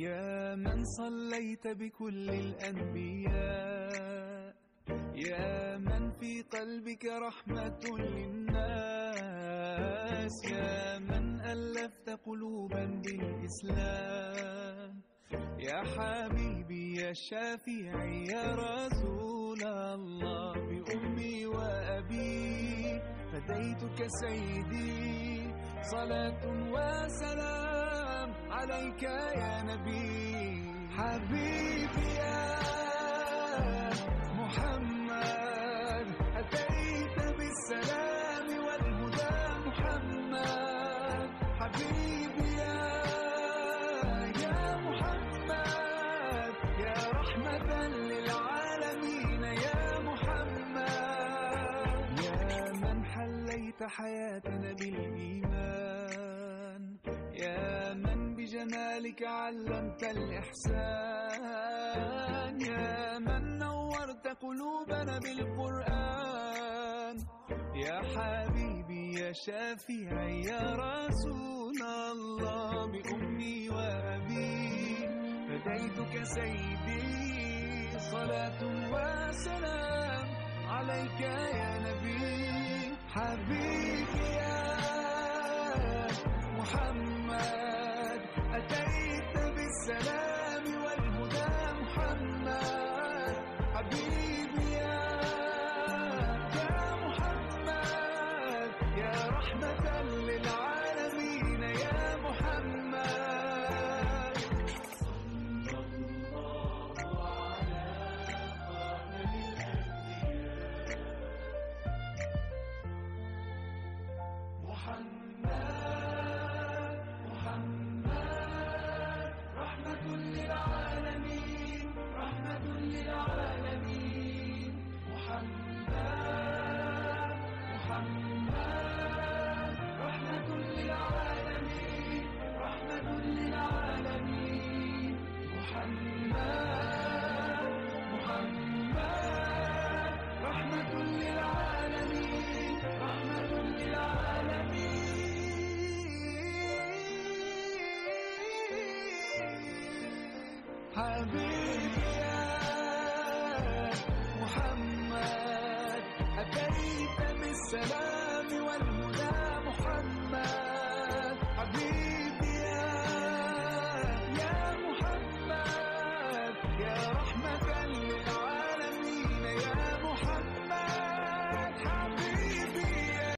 يا من صليت بكل الأنبياء، يا من في قلبك رحمة للناس، يا من ألفت قلوبا بالإسلام، يا حبيبي يا شافعي يا رسول الله، بأمي وأبي فديتك سيدي، صلاة وسلام عليك يا نبي. حبيبي يا محمد أتيت بالسلام والهدى محمد، حبيبي يا محمد يا رحمة للعالمين يا محمد، يا من حليت حياتنا بالإيمان، يا من بجمالك علمت الإحسان، يا من نورت قلوبنا بالقرآن، يا حبيبي يا شافعي يا رسول الله، بأمي وأبي فديتك سيدي، صلاة وسلام عليك يا نبي. حبيبي يا محمد أتيت بالسلام والهدى محمد، حبيبي يا محمد يا رحمة للعالمين يا محمد. صلى الله على خاتم الأنبياء محمد رحمة للعالمين، رحمة للعالمين، محمد رحمة للعالمين، رحمة للعالمين، محمد رحمة للعالمين، رحمة للعالمين. حبيبي يا محمد أتيت بالسلام والهدى محمد.